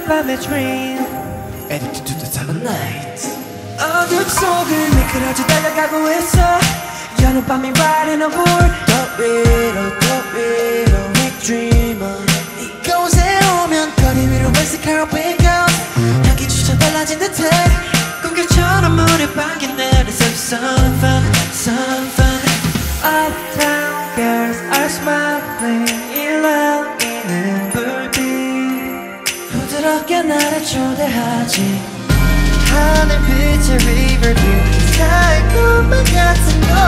밤의 dream Addicted to the time of night 어둠 속을 미끄러져 달려가고 있어 여는 밤이 right in a board The riddle, big dreamer 이곳에 오면 거리 위로 웨스카로 pick up 향기조차 달라진 듯해 꿈결처럼 물에 빠긴 내려 some fun Uptown girls are smiling 일렁이는 불빛 부드럽게 나를 초대하지 하늘빛의 riverview 달콤한 같은 걸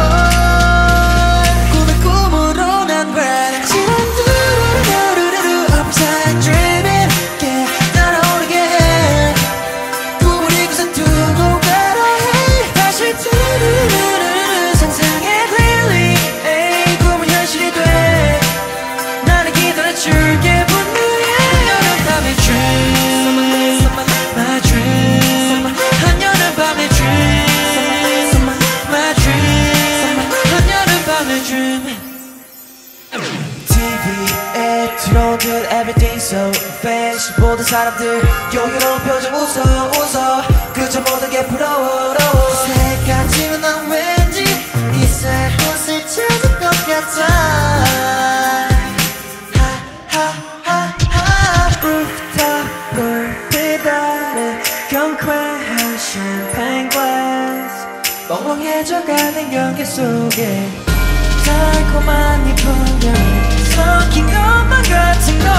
꿈의 꿈으로 난 red 지난 두루루루루루 upside dreaming yeah 날아오르게 해 꿈을 이곳에 두고 가라 해 다시 두루루루루 상상의 clearly 에이 꿈은 현실이 돼 나는 기다려줄게 분명히 여름 밤의 dream my dream 한여름 밤의 dream my dream 한여름 밤의 dream TV에 들어온 듯 everything so fancy 보던 사람들 여유로운 표정 웃어 그저 모든 게 부러워 새까지는 난 왠지 이새 곳을 찾을 것 같아 rooftop 불빛 아래 경쾌한 champagne glass 멍멍해져가는 연기 속에 달콤한 이 풍경에 섞인 것만 같은 걸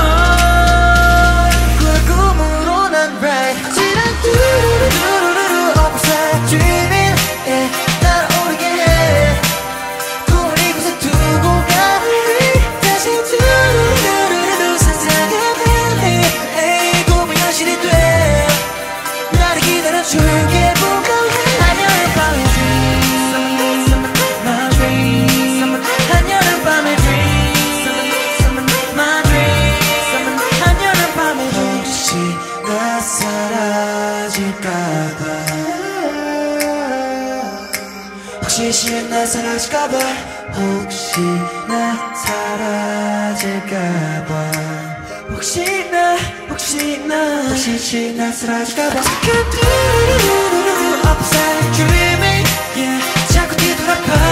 그 꿈으로 난 right 지난 두루루루루루 upside dreaming yeah 날아오르게 해 꿈을 이곳에 두고 가 다시 두루루루루 상상의 valley 에이 꿈은 현실이 돼 나를 기다려줄게 분명해 한여름 밤의 dream my dream 한여름 밤의 dream my dream 한여름 밤의 dream 혹시 나 사라질까봐 혹시 나 사라질까봐 혹시 나 사라질까봐 혹시 나 사라질까봐 그 두루루루루 upside dreaming yeah 자꾸 뒤돌아봐